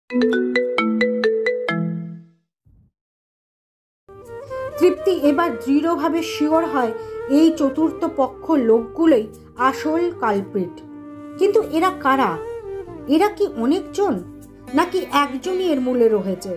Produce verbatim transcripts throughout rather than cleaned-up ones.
তৃপ্তি এবার দৃঢ়ভাবে শিওর হয় এই চতুর্থ পক্ষ লোকগুলোই আসল কালপ্রিট। কিন্তু এরা কারা? এরা কি অনেকজন, নাকি একজনই এর মূলে রয়েছে?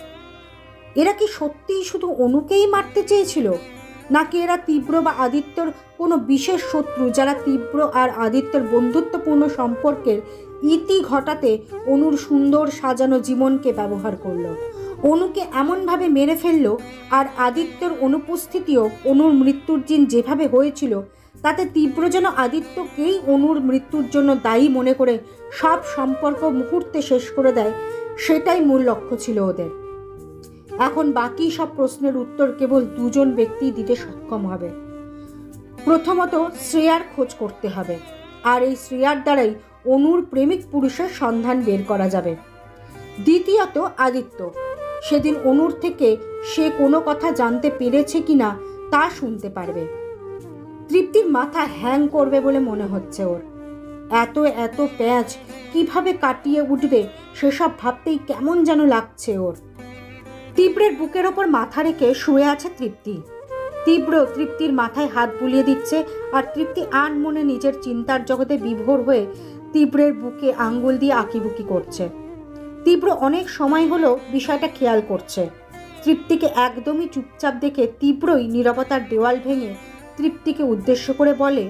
এরা কি সত্যিই শুধু অনুকেই মারতে চেয়েছিল, নাকি এরা তীব্র বা আদিত্যর কোনো বিশেষ শত্রু, যারা তীব্র আর আদিত্যর বন্ধুত্বপূর্ণ সম্পর্কের ইতি ঘটাতে অনুর সুন্দর সাজানো জীবনকে ব্যবহার করলো, অনুকে এমনভাবে মেরে ফেললো, আর আদিত্যর অনুপস্থিতিও অনুর মৃত্যুর দিন যেভাবে হয়েছিল তাতে তীব্র যেন আদিত্যকেই অনুর মৃত্যুর জন্য দায়ী মনে করে সব সম্পর্ক মুহূর্তে শেষ করে দেয়। সেটাই মূল লক্ষ্য ছিল ওদের। এখন বাকি সব প্রশ্নের উত্তর কেবল দুজন ব্যক্তি দিতে সক্ষম হবে। প্রথমত শ্রেয়ার খোঁজ করতে হবে, আর এই শ্রেয়ার দ্বারাই অনুর প্রেমিক পুরুষের সন্ধান বের করা যাবে। দ্বিতীয়ত আদিত্য, সেদিন অনুর থেকে সে কোনো কথা জানতে পেরেছে কিনা তা শুনতে পারবে। তৃপ্তির মাথা হ্যাং করবে বলে মনে হচ্ছে ওর। এত এত প্যাঁচ কিভাবে কাটিয়ে উঠবে সেসব ভাবতেই কেমন যেন লাগছে ওর। তীব্রের বুকের ওপর মাথা রেখে শুয়ে আছে তৃপ্তি। তীব্র তৃপ্তির মাথায় হাত বুলিয়ে দিচ্ছে, আর তৃপ্তি আন মনে নিজের চিন্তার জগতে বিভোর হয়ে তীব্রের বুকে আঙ্গুল দিয়ে আঁকিবুকি করছে। তীব্র অনেক সময় হলো বিষয়টা খেয়াল করছে। তৃপ্তিকে একদমই চুপচাপ দেখে তীব্রই নীরবতার দেওয়াল ভেঙে তৃপ্তিকে উদ্দেশ্য করে বলে,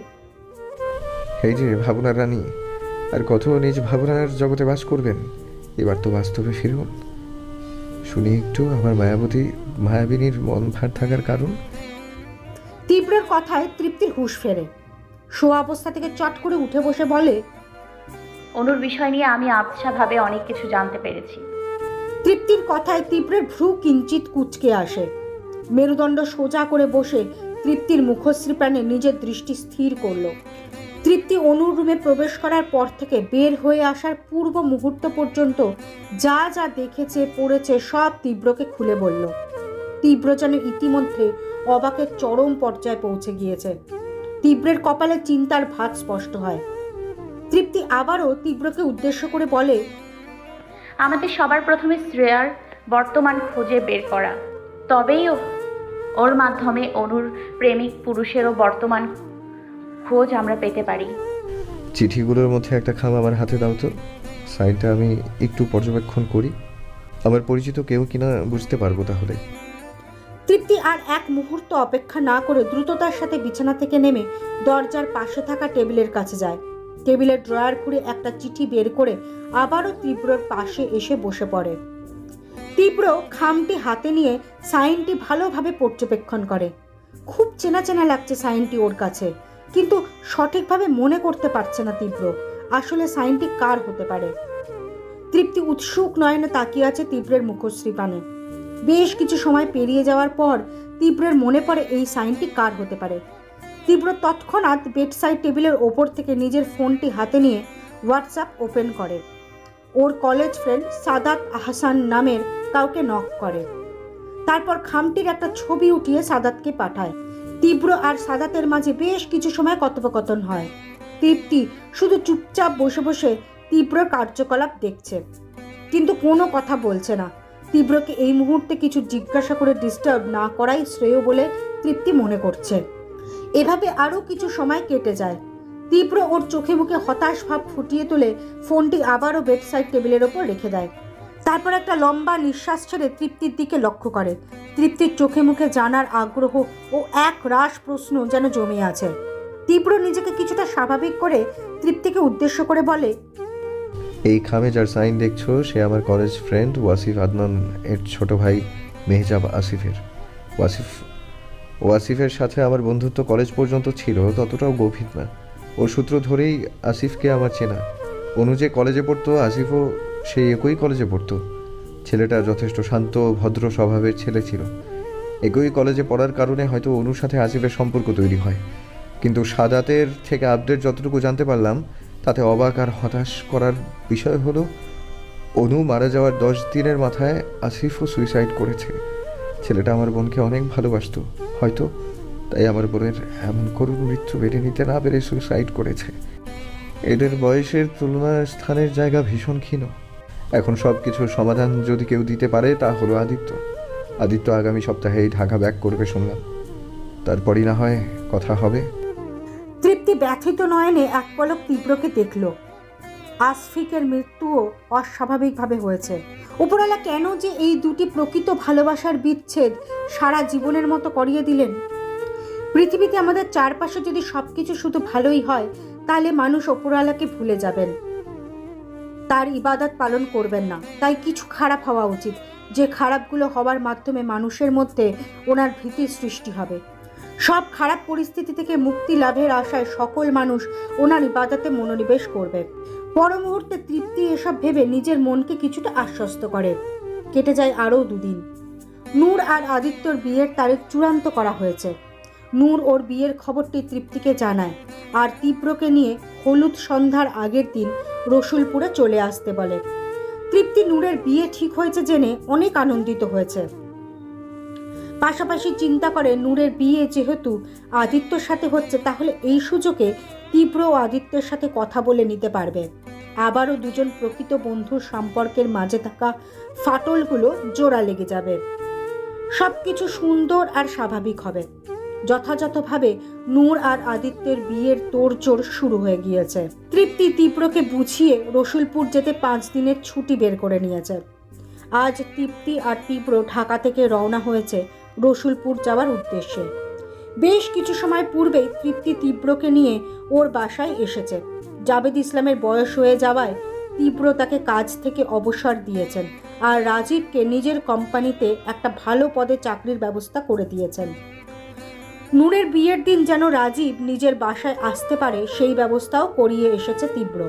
এই যে ভাবনার রানী, আর কত নিজ ভাবনার জগতে বাস করবেন? এবার তো বাস্তবে ফিরুন। শুনি একটু আমার মায়াবতী মায়াবিনীর মন ভার থাকার কারণ। তীব্রের কথায় তৃপ্তির হুঁশ ফেরে। শোয়া অবস্থা থেকে চট করে উঠে বসে বলে, অনুর বিষয় নিয়ে আমি আবছাভাবে অনেক কিছু জানতে পেরেছি। তৃপ্তির কথায় তীব্রের ভ্রু কিঞ্চিত কুঁচকে আসে। মেরুদণ্ড সোজা করে বসে তৃপ্তির মুখশ্রী প্রাণে নিজের দৃষ্টি স্থির করল। তৃপ্তি অনুর রুমে প্রবেশ করার পর থেকে বের হয়ে আসার পূর্ব মুহূর্ত পর্যন্ত যা যা দেখেছে পড়েছে সব তীব্রকে খুলে বলল। তীব্র যেন ইতিমধ্যে অবাকের চরম পর্যায়ে পৌঁছে গিয়েছে। তীব্রের কপালে চিন্তার ভাঁজ স্পষ্ট হয়। তৃপ্তি আবারও তীব্রকে উদ্দেশ্য করে বলে, আমাদের সবার প্রথমে শ্রেয়ার বর্তমান খুঁজে বের করা, তবেই ওর মাধ্যমে অনুর প্রেমিক পুরুষেরও বর্তমান খোঁজ আমরা পেতে পারি। চিঠিগুলোর মধ্যে একটা খাম আমার হাতে দাও তো, সাইনটা আমি একটু পর্যবেক্ষণ করি। আমার পরিচিত কেউ কিনা বুঝতে পারবো তাহলে। তৃপ্তি আর এক মুহূর্ত অপেক্ষা না করে দ্রুততার সাথে বিছানা থেকে নেমে দরজার পাশে থাকা টেবিলের কাছে যায়। টেবিলের ড্রয়ার খুলে একটা চিঠি বের করে আবারও তীব্রর পাশে এসে বসে পড়ে। তীব্র খামটি হাতে নিয়ে সাইনটি ভালোভাবে পর্যবেক্ষণ করে। খুব চেনা চেনা লাগছে সাইনটি ওর কাছে, কিন্তু সঠিকভাবে মনে করতে পারছে না তীব্র আসলে সাইনটি কার হতে পারে। তৃপ্তি উৎসুক নয়নে তাকিয়ে আছে তীব্রের মুখশ্রী পানে। বেশ কিছু সময় পেরিয়ে যাওয়ার পর তীব্রের মনে পড়ে এই সাইনটি কার হতে পারে। তীব্র তৎক্ষণাৎ বেডসাইড টেবিলের ওপর থেকে নিজের ফোনটি হাতে নিয়ে হোয়াটসঅ্যাপ ওপেন করে। ওর কলেজ ফ্রেন্ড সাদাত আহসান নামের কাউকে নক করে। তারপর খামটির একটা ছবি উঠিয়ে সাদাতকে পাঠায়। তীব্র আর সাদাতের মাঝে বেশ কিছু সময় কথোপকথন হয়। তৃপ্তি শুধু চুপচাপ বসে বসে তীব্রর কার্যকলাপ দেখছে, কিন্তু কোনো কথা বলছে না। তীব্রকে এই মুহূর্তে কিছু জিজ্ঞাসা করে ডিস্টার্ব না করাই শ্রেয় বলে তৃপ্তি মনে করছে। এভাবে আরও কিছু সময় কেটে যায়। তীব্র ওর চোখে মুখে হতাশ ভাব ফুটিয়ে তুলে ফোনটি আবারও বেডসাইড টেবিলের ওপর রেখে দেয়। তারপর একটা লম্বা নিঃশ্বাস ছেড়ে তৃপ্তির দিকে লক্ষ্য করে। তৃপ্তির চোখে মুখে জানার আগ্রহ ও এক রাশ প্রশ্ন যেন জমে আছে। তীব্র নিজেকে কিছুটা স্বাভাবিক করে তৃপ্তিকে উদ্দেশ্য করে বলে, এই খামে যার সাইন দেখছো সে আমার কলেজ ফ্রেন্ড ওয়াসিফ আদনান এর ছোট ভাই মেহজাব আসিফের। ওয়াসিফ ওয়াসিফের সাথে আমার বন্ধুত্ব কলেজ পর্যন্ত ছিল, ততটাও গভীর না। ওর সূত্র ধরেই আসিফকে আমার চেনা। অনু যে কলেজে পড়তো আসিফও সেই একই কলেজে পড়তো। ছেলেটা যথেষ্ট শান্ত ভদ্র স্বভাবের ছেলে ছিল। একই কলেজে পড়ার কারণে হয়তো অনুর সাথে আসিফের সম্পর্ক তৈরি হয়। কিন্তু সাদাতের থেকে আপডেট যতটুকু জানতে পারলাম তাতে অবাক আর হতাশ করার বিষয় হলো অনু মারা যাওয়ার দশ দিনের মাথায় আসিফও সুইসাইড করেছে। ছেলেটা আমার বোনকে অনেক ভালোবাসত, হয়তো তাই আমার বোনের এমন করুণ মৃত্যু বেড়ে নিতে না পেরে সুইসাইড করেছে। এদের বয়সের তুলনায় স্থানের জায়গা ভীষণ ক্ষীণ। এখন সব কিছুর সমাধান যদি কেউ দিতে পারে তা হলো আদিত্য। আদিত্য আগামী সপ্তাহেই ঢাকা ব্যাক করবে শুনলাম, তারপরই না হয় কথা হবে। তৃপ্তি ব্যথিত নয়নে এক পলক তীব্রকে দেখল। আসফিকের মৃত্যুও অস্বাভাবিকভাবে হয়েছে। উপরওয়ালা কেন যে এই দুটি প্রকৃত ভালোবাসার বিচ্ছেদ সারা জীবনের মতো করিয়ে দিলেন? পৃথিবীতে আমাদের চারপাশে যদি সবকিছু শুধু ভালোই হয়, তাহলে মানুষ উপরওয়ালাকে ভুলে যাবেন, তার ইবাদত পালন করবেন না। তাই কিছু খারাপ হওয়া উচিত, যে খারাপগুলো হওয়ার মাধ্যমে মানুষের মধ্যে ওনার ভীতির সৃষ্টি হবে। সব খারাপ পরিস্থিতি থেকে মুক্তি লাভের আশায় সকল মানুষ ওনার ইবাদতে মনোনিবেশ করবে। পর মুহূর্তে তৃপ্তি এসব ভেবে নিজের মনকে কিছুটা আশ্বস্ত করে। কেটে যায় আরও দুদিন। নূর আর আদিত্যর বিয়ের তারিখ চূড়ান্ত করা হয়েছে। নূর ওর বিয়ের খবরটি তৃপ্তিকে জানায় আর তীব্রকে নিয়ে হলুদ সন্ধ্যার আগের দিন রসুলপুরে চলে আসতে বলে। তৃপ্তি নূরের বিয়ে ঠিক হয়েছে জেনে অনেক আনন্দিত হয়েছে। পাশাপাশি চিন্তা করে নূরের বিয়ে যেহেতু আদিত্যর সাথে হচ্ছে, তাহলে এই সুযোগে তীব্র ও আদিত্যের সাথে কথা বলে নিতে পারবে। আবারও দুজন প্রকৃত বন্ধুর সম্পর্কের মাঝে থাকা ফাটলগুলো জোড়া লেগে যাবে। সব কিছু সুন্দর আর স্বাভাবিক হবে। যথাযথভাবে নূর আর আদিত্যের বিয়ের তোড়জোড় শুরু হয়ে গিয়েছে। তৃপ্তি তীব্রকে বুঝিয়ে রসুলপুর যেতে পাঁচ দিনের ছুটি বের করে নিয়েছে। আজ তৃপ্তি আর তীব্র ঢাকা থেকে রওনা হয়েছে রসুলপুর যাওয়ার উদ্দেশ্যে। বেশ কিছু সময় পূর্বেই তৃপ্তি তীব্রকে নিয়ে ওর বাসায় এসেছে। জাবেদ ইসলামের বয়স হয়ে যাওয়ায় তীব্র তাকে কাজ থেকে অবসর দিয়েছেন আর রাজীবকে নিজের কোম্পানিতে একটা ভালো পদে চাকরির ব্যবস্থা করে দিয়েছেন। নূরের বিয়ের দিন যেন রাজীব নিজের বাসায় আসতে পারে সেই ব্যবস্থাও করিয়ে এসেছে তীব্র।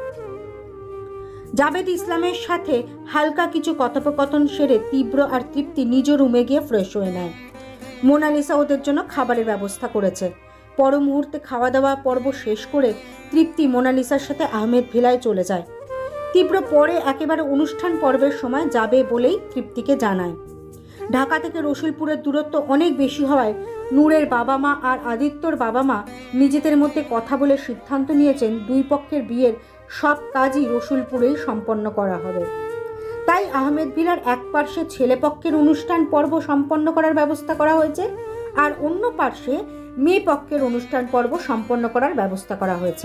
জাবেদ ইসলামের সাথে হালকা কিছু কথোপকথন সেরে তীব্র আর তৃপ্তি নিজ রুমে গিয়ে ফ্রেশ হয়ে নেয়। মোনালিসা ওদের জন্য খাবারের ব্যবস্থা করেছে। পর মুহূর্তে খাওয়া দাওয়া পর্ব শেষ করে তৃপ্তি মোনালিসার সাথে আহমেদ ভিলায় চলে যায়। তীব্র পরে একেবারে অনুষ্ঠান পর্বের সময় যাবে বলেই তৃপ্তিকে জানায়। ঢাকা থেকে রসুলপুরের দূরত্ব অনেক বেশি হওয়ায় নূরের বাবা মা আর আদিত্যর বাবা মা নিজেদের মধ্যে কথা বলে সিদ্ধান্ত নিয়েছেন দুই পক্ষের বিয়ের সব কাজই রসুলপুরেই সম্পন্ন করা হবে। তাই আহমেদ ভিলার এক পার্শ্বে ছেলেপক্ষের অনুষ্ঠান পর্ব সম্পন্ন করার ব্যবস্থা করা হয়েছে আর অন্য পার্শ্বে মেয়ে পক্ষের অনুষ্ঠান পর্ব সম্পন্ন করার ব্যবস্থা করা হয়েছে।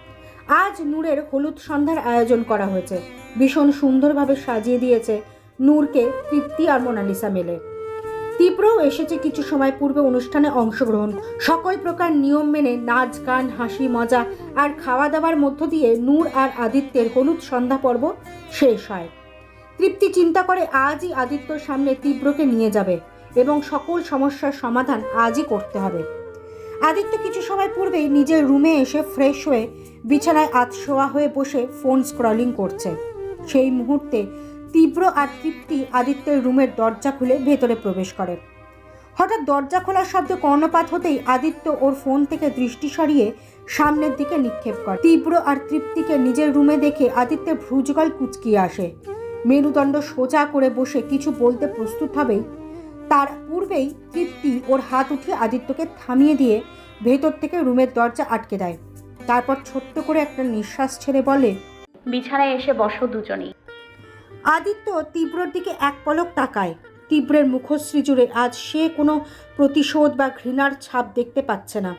আজ নূরের হলুদ সন্ধ্যার আয়োজন করা হয়েছে। ভীষণ সুন্দরভাবে সাজিয়ে দিয়েছে নূরকে তৃপ্তি আর মোনালিসা মেলে। তীব্রও এসেছে কিছু সময় পূর্বে অনুষ্ঠানে অংশগ্রহণ। সকল প্রকার নিয়ম মেনে নাচ গান হাসি মজা আর খাওয়া দাওয়ার মধ্য দিয়ে নূর আর আদিত্যের হলুদ সন্ধ্যা পর্ব শেষ হয়। তৃপ্তি চিন্তা করে আজই আদিত্যর সামনে তীব্রকে নিয়ে যাবে এবং সকল সমস্যার সমাধান আজই করতে হবে। আদিত্য কিছু সময় পূর্বেই নিজের রুমে এসে ফ্রেশ হয়ে বিছানায় আধশোয়া হয়ে বসে ফোন স্ক্রলিং করছে। সেই মুহূর্তে তীব্র আর তৃপ্তি আদিত্যের রুমের দরজা খুলে ভেতরে প্রবেশ করে। হঠাৎ দরজা খোলার শব্দে কর্ণপাত হতেই আদিত্য ওর ফোন থেকে দৃষ্টি সরিয়ে সামনের দিকে নিক্ষেপ করে। তীব্র আর তৃপ্তিকে নিজের রুমে দেখে আদিত্যের ভ্রুযুগল কুঁচকিয়ে আসে। মেরুদণ্ড সোজা করে বসে কিছু বলতে প্রস্তুত হবেই তার পূর্বেই তৃপ্তি ওর হাত উঠিয়ে আদিত্যকে থামিয়ে দিয়ে ভেতর থেকে রুমের দরজা আটকে দেয়। তারপর ছোট্ট করে একটা নিঃশ্বাস ছেড়ে বলে, বিছানায় এসে বসো দুজনেই। আদিত্য তীব্রর দিকে এক পলক তাকায়। তীব্রের মুখশ্রী জুড়ে আজ সে কোনো প্রতিশোধ বা ঘৃণার ছাপ দেখতে পাচ্ছে না,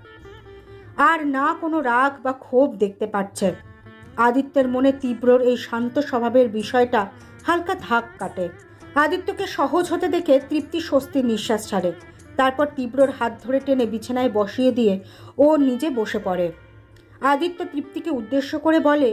আর না কোনো রাগ বা ক্ষোভ দেখতে পাচ্ছে। আদিত্যের মনে তীব্রর এই শান্ত স্বভাবের বিষয়টা হালকা ধাক কাটে। আদিত্যকে সহজ হতে দেখে তৃপ্তি স্বস্তির নিঃশ্বাস ছাড়ে। তারপর তীব্রর হাত ধরে টেনে বিছানায় বসিয়ে দিয়ে ও নিজে বসে পড়ে। আদিত্য তৃপ্তিকে উদ্দেশ্য করে বলে,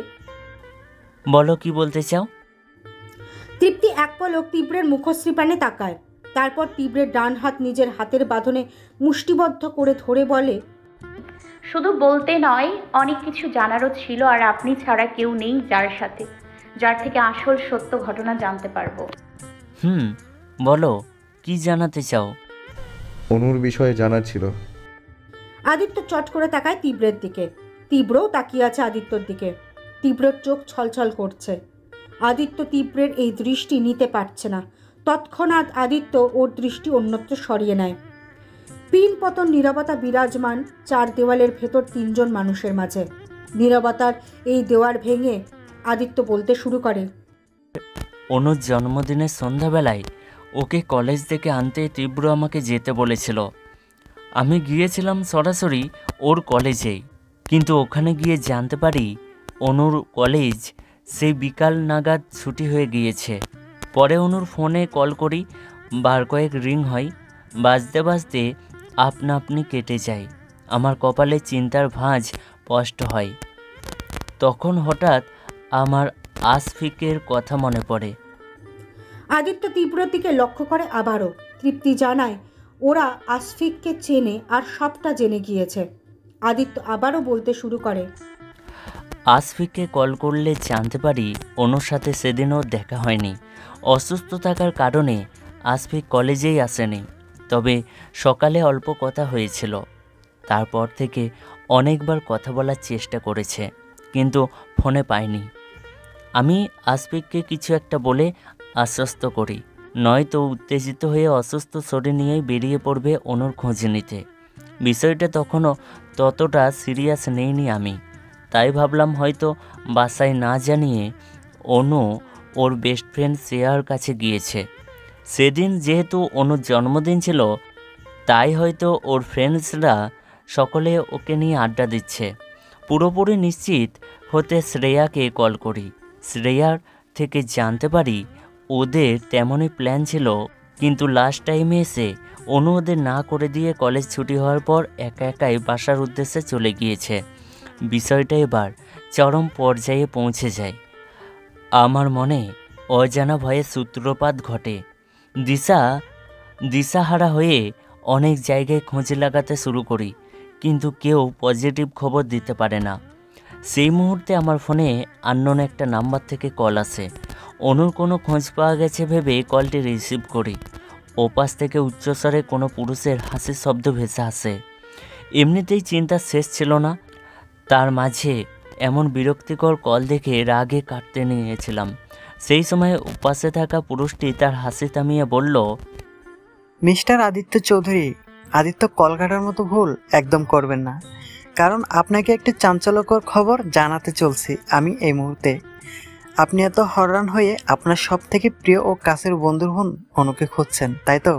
বলো কি বলতে চাও? তৃপ্তি এক পলক তীব্রের মুখশ্রী পানে তাকায়। তারপর তীব্রের ডান হাত নিজের হাতের বাঁধনে মুষ্টিবদ্ধ করে ধরে বলে, শুধু বলতে নয়, অনেক কিছু জানারও ছিল, আর আপনি ছাড়া কেউ নেই যার সাথে যার থেকে আসল সত্য ঘটনা জানতে পারবো। হুম বলো, কি জানাতে চাও? অনুর বিষয়ে জানার ছিল। আদিত্য চট করে তাকায় তীব্রের দিকে। তীব্রও তাকিয়ে আছে আদিত্যর দিকে। তীব্রর চোখ ছলছল করছে। আদিত্য তীব্রের এই দৃষ্টি নিতে পারছে না। তৎক্ষণাৎ আদিত্য ওর দৃষ্টি অন্যত্র সরিয়ে নেয়। পিন পতন নীরবতা বিরাজমান চার দেওয়ালের ভেতর তিনজন মানুষের মাঝে। নীরবতার এই দেওয়ার ভেঙে আদিত্য বলতে শুরু করে, অনুর জন্মদিনের সন্ধ্যাবেলায় ওকে কলেজ থেকে আনতে তীব্র আমাকে যেতে বলেছিল। আমি গিয়েছিলাম সরাসরি ওর কলেজেই, কিন্তু ওখানে গিয়ে জানতে পারি অনুর কলেজ সেই বিকাল নাগাদ ছুটি হয়ে গিয়েছে। পরে অনুর ফোনে কল করি, বার কয়েক রিং হয়, বাজতে বাজতে আপনা আপনি কেটে যায়। আমার কপালে চিন্তার ভাঁজ স্পষ্ট হয়। তখন হঠাৎ আমার আসফিকের কথা মনে পড়ে। আদিত্য তীব্রর দিকে লক্ষ্য করে আবারও। তৃপ্তি জানায় ওরা আসফিককে চেনে আর সবটা জেনে গিয়েছে। আদিত্য আবারও বলতে শুরু করে, আসফিককে কল করলে জানতে পারি অনুর সাথে সেদিনও দেখা হয়নি। অসুস্থ থাকার কারণে আসফিক কলেজেই আসেনি, তবে সকালে অল্প কথা হয়েছিল। তারপর থেকে অনেকবার কথা বলার চেষ্টা করেছে, কিন্তু ফোনে পাইনি। আমি আসফিককে কিছু একটা বলে আশ্বস্ত করি, নয়তো উত্তেজিত হয়ে অসুস্থ শরীর নিয়েই বেরিয়ে পড়বে অনুর খোঁজ নিতে। বিষয়টা তখনও ততটা সিরিয়াস নেইনি আমি, তাই ভাবলাম হয়তো বাসায় না জানিয়ে অনু ওর বেস্ট ফ্রেন্ড শ্রেয়ার কাছে গিয়েছে। সেদিন যেহেতু অনুর জন্মদিন ছিল, তাই হয়তো ওর ফ্রেন্ডসরা সকলে ওকে নিয়ে আড্ডা দিচ্ছে। পুরোপুরি নিশ্চিত হতে শ্রেয়াকে কল করি। শ্রেয়ার থেকে জানতে পারি ওদের তেমনই প্ল্যান ছিল, কিন্তু লাস্ট টাইমে এসে অনু ওদের না করে দিয়ে কলেজ ছুটি হওয়ার পর একা একাই বাসার উদ্দেশ্যে চলে গিয়েছে। বিষয়টা এবার চরম পর্যায়ে পৌঁছে যায়। আমার মনে অজানা ভয়ে সূত্রপাত ঘটে। দিশা দিশাহারা হয়ে অনেক জায়গায় খোঁজ লাগাতে শুরু করি, কিন্তু কেউ পজিটিভ খবর দিতে পারে না। সেই মুহূর্তে আমার ফোনে আননোন একটা নাম্বার থেকে কল আসে। অনুর কোনো খোঁজ পাওয়া গেছে ভেবে কলটি রিসিভ করি। ওপাশ থেকে উচ্চস্বরে কোনো পুরুষের হাসির শব্দ ভেসে আসে। এমনিতেই চিন্তা শেষ ছিল না, তার মাঝে এমন বিরক্তিকর কল দেখে রাগে কাটতে নিয়েছিলাম। সেই সময় উপাসে থাকা পুরুষটি তার হাসি থামিয়ে বলল, মিস্টার আদিত্য চৌধুরী, আদিত্য কল কাটার মতো ভুল একদম করবেন না, কারণ আপনাকে একটি চাঞ্চল্যকর খবর জানাতে চলছি আমি এই মুহূর্তে। আপনি এত হয়রান হয়ে আপনার সব থেকে প্রিয় ও কাছের বন্ধুর বোন অনুকে খুঁজছেন, তাই তো?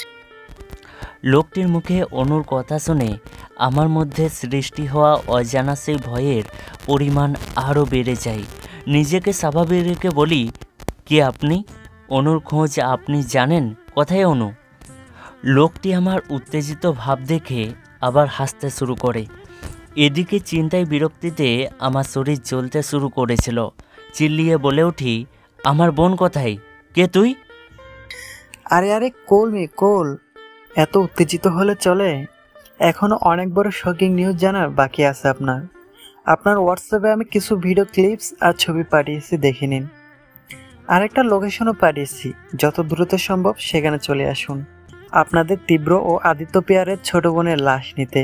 লোকটির মুখে অনুর কথা শুনে আমার মধ্যে সৃষ্টি হওয়া অজানা সেই ভয়ের পরিমাণ আরও বেড়ে যায়। নিজেকে স্বাভাবিক রেখে বলি, কে আপনি? অনুর খোঁজ আপনি জানেন? কোথায় অনু? লোকটি আমার উত্তেজিত ভাব দেখে আবার হাসতে শুরু করে। এদিকে চিন্তায় বিরক্তিতে আমার শরীর জ্বলতে শুরু করেছিল। চিল্লিয়ে বলে উঠি, আমার বোন কোথায়? কে তুই? আরে আরে কোল মে কোল, এত উত্তেজিত হলে চলে? এখনো অনেক বড় শকিং নিউজ জানার বাকি আছে আপনার। আপনার হোয়াটসঅ্যাপে আমি কিছু ভিডিও ক্লিপস আর ছবি পাঠিয়েছি, দেখে নিন। আরেকটা লোকেশনও পাঠিয়েছি, যত দ্রুত সম্ভব সেখানে চলে আসুন আপনাদের তীব্র ও আদিত্য পেয়ারের ছোট বোনের লাশ নিতে।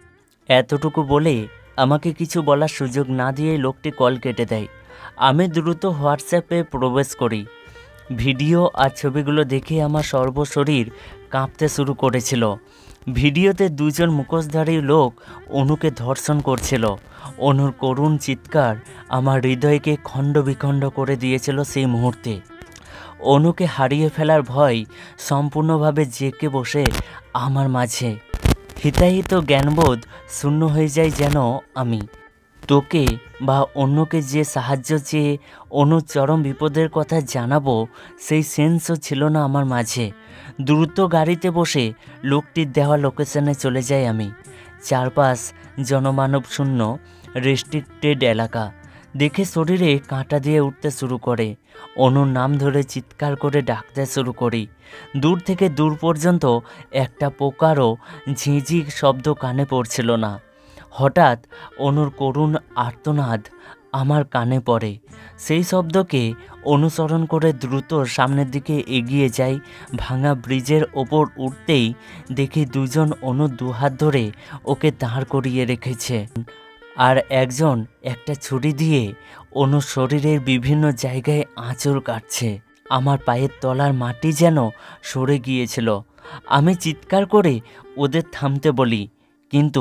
এতটুকু বলে আমাকে কিছু বলার সুযোগ না দিয়ে লোকটি কল কেটে দেয়। আমি দ্রুত হোয়াটসঅ্যাপে প্রবেশ করি। ভিডিও আর ছবিগুলো দেখে আমার সর্বশরীর কাঁপতে শুরু করেছিল। ভিডিওতে দুজন মুখোশধারী লোক অনুকে ধর্ষণ করছিল। অনুর করুণ চিৎকার আমার হৃদয়কে খণ্ড বিখণ্ড করে দিয়েছিল সেই মুহূর্তে। অনুকে হারিয়ে ফেলার ভয় সম্পূর্ণভাবে জেঁকে বসে আমার মাঝে। হিতাহিত জ্ঞানবোধ শূন্য হয়ে যায় যেন আমি। তোকে বা অন্যকে যে সাহায্য চেয়ে অনুর চরম বিপদের কথা জানাবো, সেই সেন্সও ছিল না আমার মাঝে। দ্রুত গাড়িতে বসে লোকটির দেওয়া লোকেশনে চলে যাই আমি। চারপাশ জনমানব শূন্য রেস্ট্রিক্টেড এলাকা দেখে শরীরে কাঁটা দিয়ে উঠতে শুরু করে। অনুর নাম ধরে চিৎকার করে ডাকতে শুরু করি। দূর থেকে দূর পর্যন্ত একটা পোকারও ঝিঁঝি শব্দ কানে পড়ছিল না। হঠাৎ অনুর করুণ আর্তনাদ আমার কানে পড়ে। সেই শব্দকে অনুসরণ করে দ্রুত সামনের দিকে এগিয়ে যাই। ভাঙা ব্রিজের ওপর উঠতেই দেখি দুজন অনুর দুহাত ধরে ওকে দাঁড় করিয়ে রেখেছে, আর একজন একটা ছুরি দিয়ে অনুর শরীরের বিভিন্ন জায়গায় আঁচড় কাটছে। আমার পায়ের তলার মাটি যেন সরে গিয়েছিল। আমি চিৎকার করে ওদের থামতে বলি, কিন্তু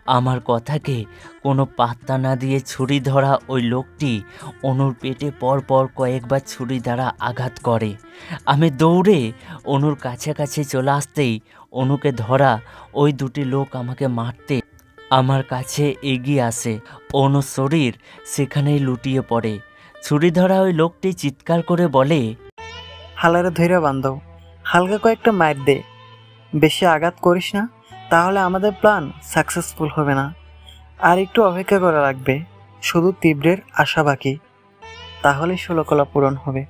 আমার কথাকে কোনো পাত্তা না দিয়ে ছুরি ধরা ওই লোকটি অনুর পেটে পর পর কয়েকবার ছুরি দ্বারা আঘাত করে। আমি দৌড়ে অনুর কাছাকাছি চলে আসতেই অনুকে ধরা ওই দুটি লোক আমাকে মারতে আমার কাছে এগিয়ে আসে। অনুর শরীর সেখানেই লুটিয়ে পড়ে। ছুরি ধরা ওই লোকটি চিৎকার করে বলে, হালারে ধৈর্য বান্ধব, হালকা কয়েকটা মার দে, বেশি আঘাত করিস না, তাহলে আমাদের প্ল্যান সাকসেসফুল হবে না। আর একটু অপেক্ষা করা লাগবে, শুধু তীব্রের আশা বাকি, তাহলে ষোলকলা পূরণ হবে।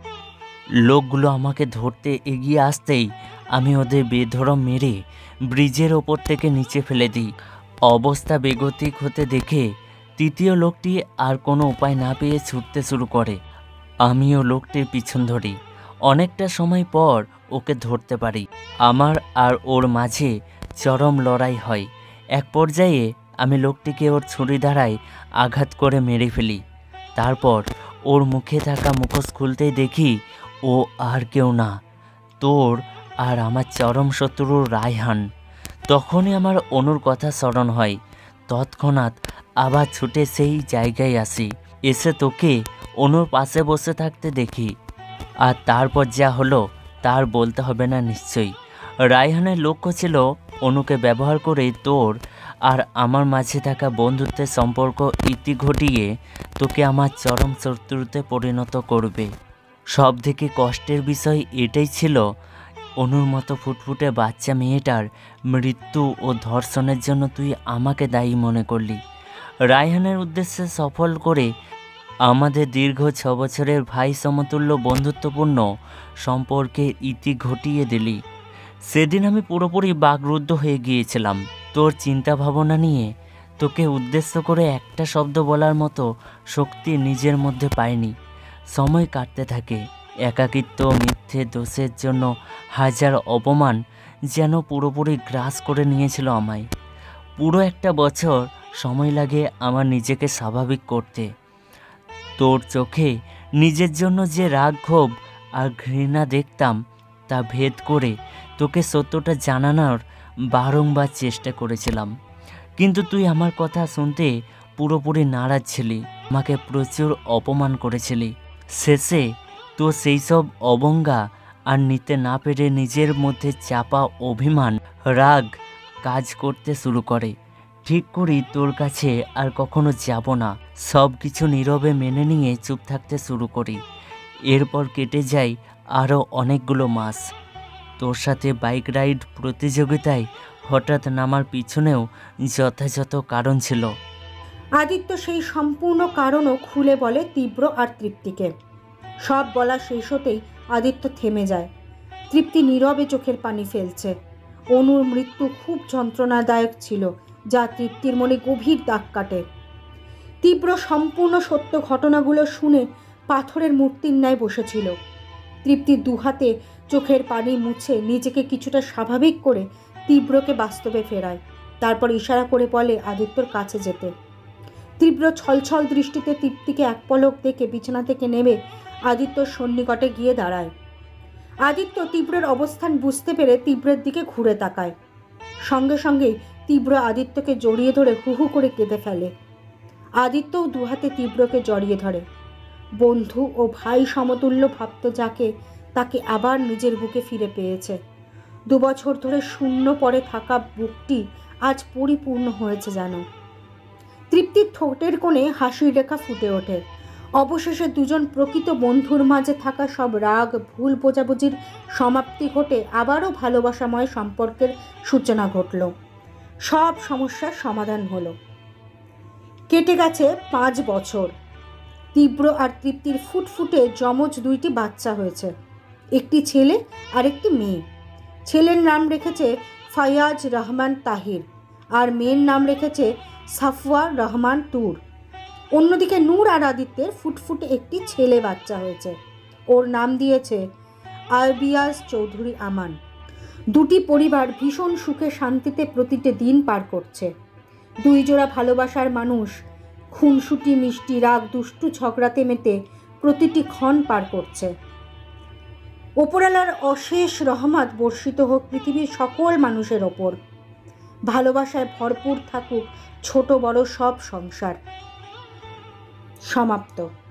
লোকগুলো আমাকে ধরতে এগিয়ে আসতেই আমি ওদের বেধড়ক মেরে ব্রিজের ওপর থেকে নিচে ফেলে দিই। অবস্থা বেগতিক হতে দেখে তৃতীয় লোকটি আর কোনো উপায় না পেয়ে ছুটতে শুরু করে। আমিও লোকটির পিছন ধরি। অনেকটা সময় পর ওকে ধরতে পারি। আমার আর ওর মাঝে চরম লড়াই হয়। এক পর্যায়ে আমি লোকটিকে ওর ছুরি দ্বারায় আঘাত করে মেরে ফেলি। তারপর ওর মুখে থাকা মুখোশ খুলতেই দেখি ও আর কেউ না, তোর আর আমার চরম শত্রু রায়হান। তখনই আমার অনুর কথা স্মরণ হয়। তৎক্ষণাৎ আবার ছুটে সেই জায়গায় আসি। এসে তোকে অনুর পাশে বসে থাকতে দেখি। আর তারপর যা হলো তার বলতে হবে না নিশ্চয়ই। রায়হানের লক্ষ্য ছিল অনুকে ব্যবহার করে তোর আর আমার মাঝে থাকা বন্ধুত্বের সম্পর্ক ইতি ঘটিয়ে তোকে আমার চরম শত্রুতে পরিণত করবে। সব থেকে কষ্টের বিষয় এটাই ছিল, অনুর মতো ফুটফুটে বাচ্চা মেয়েটার মৃত্যু ও ধর্ষণের জন্য তুই আমাকে দায়ী মনে করলি। রায়হানের উদ্দেশ্যে সফল করে আমাদের দীর্ঘ ছ বছরের ভাই সমতুল্য বন্ধুত্বপূর্ণ সম্পর্কে ইতি ঘটিয়ে দিলি। সেদিন আমি পুরোপুরি বাকরুদ্ধ হয়ে গিয়েছিলাম। তোর চিন্তা ভাবনা নিয়ে তোকে উদ্দেশ্য করে একটা শব্দ বলার মতো শক্তি নিজের মধ্যে পাইনি। সময় কাটতে থাকে। একাকিত্ব, মিথ্যে দোষের জন্য হাজার অপমান যেন পুরোপুরি গ্রাস করে নিয়েছিল আমায়। পুরো একটা বছর সময় লাগে আমার নিজেকে স্বাভাবিক করতে। তোর চোখে নিজের জন্য যে রাগ, ক্ষোভ আর ঘৃণা দেখতাম তা ভেদ করে তোকে সত্যটা জানানোর বারংবার চেষ্টা করেছিলাম, কিন্তু তুই আমার কথা শুনতে পুরোপুরি নারাজ ছিলি। আমাকে প্রচুর অপমান করেছিলি। শেষে তো সেই সব অবজ্ঞা আর নিতে না পেরে নিজের মধ্যে চাপা অভিমান, রাগ কাজ করতে শুরু করে। ঠিক করি তোর কাছে আর কখনো যাব না। সব কিছু নীরবে মেনে নিয়ে চুপ থাকতে শুরু করি। এরপর কেটে যায় আরও অনেকগুলো মাস। তোর সাথে বাইক রাইড প্রতিযোগিতায় হঠাৎ নামার পিছনেও যথাযথ কারণ ছিল। আদিত্য সেই সম্পূর্ণ কারণও খুলে বলে তীব্র আর তৃপ্তিকে। সব বলা শেষ হতেই আদিত্য থেমে যায়। তৃপ্তি নীরবে চোখের পানি ফেলছে। অনুর মৃত্যু খুব যন্ত্রণাদায়ক ছিল, যা তৃপ্তির মনে গভীর দাগ কাটে। তীব্র সম্পূর্ণ সত্য ঘটনাগুলো শুনে পাথরের মূর্তির ন্যায় বসেছিল। তৃপ্তির দুহাতে চোখের পানি মুছে নিজেকে কিছুটা স্বাভাবিক করে তীব্রকে বাস্তবে ফেরায়। তারপর ইশারা করে বলে আদিত্যর কাছে যেতে। তীব্র ছলছল দৃষ্টিতে তৃপ্তিকে এক পলক দেখে বিছানা থেকে নেমে আদিত্যর সন্নিকটে গিয়ে দাঁড়ায়। আদিত্য তীব্রের অবস্থান বুঝতে পেরে তীব্রের দিকে ঘুরে তাকায়। সঙ্গে সঙ্গেই তীব্র আদিত্যকে জড়িয়ে ধরে হু হু করে কেঁদে ফেলে। আদিত্যও দুহাতে তীব্রকে জড়িয়ে ধরে। বন্ধু ও ভাই সমতুল্য ভাবত যাকে, তাকে আবার নিজের বুকে ফিরে পেয়েছে। দুবছর ধরে শূন্য পড়ে থাকা বুকটি আজ পরিপূর্ণ হয়েছে যেন। তৃপ্তির ঠোঁটের কোণে হাসির রেখা ফুটে ওঠে। অবশেষে দুজন প্রকৃত বন্ধুর মাঝে থাকা সব রাগ, ভুল বোঝাবুঝির সমাপ্তি ঘটে আবারও ভালোবাসাময় সম্পর্কের সূচনা ঘটল। সব সমস্যার সমাধান হলো। কেটে গেছে পাঁচ বছর। তীব্র আর তৃপ্তির ফুটফুটে যমজ দুইটি বাচ্চা হয়েছে, একটি ছেলে আর একটি মেয়ে। ছেলের নাম রেখেছে ফায়াজ রহমান তাহির আর মেয়ের নাম রেখেছে সাফওয়া রহমান তুর। অন্যদিকে নূর আর আদিত্যের ফুটফুটে একটি ছেলে বাচ্চা হয়েছে, ওর নাম দিয়েছে আলবিয়াস চৌধুরী আমান। দুটি পরিবার ভীষণ সুখে শান্তিতে প্রতিটি দিন পার করছে। দুই জোড়া ভালোবাসার মানুষ খুনসুটি, মিষ্টি, রাগ, দুষ্টু ঝগড়াতে মেতে প্রতিটি ক্ষণ পার করছে। ওপরওয়ালার অশেষ রহমত বর্ষিত হোক পৃথিবীর সকল মানুষের ওপর। ভালোবাসায় ভরপুর থাকুক ছোট বড় সব সংসার। সমাপ্ত।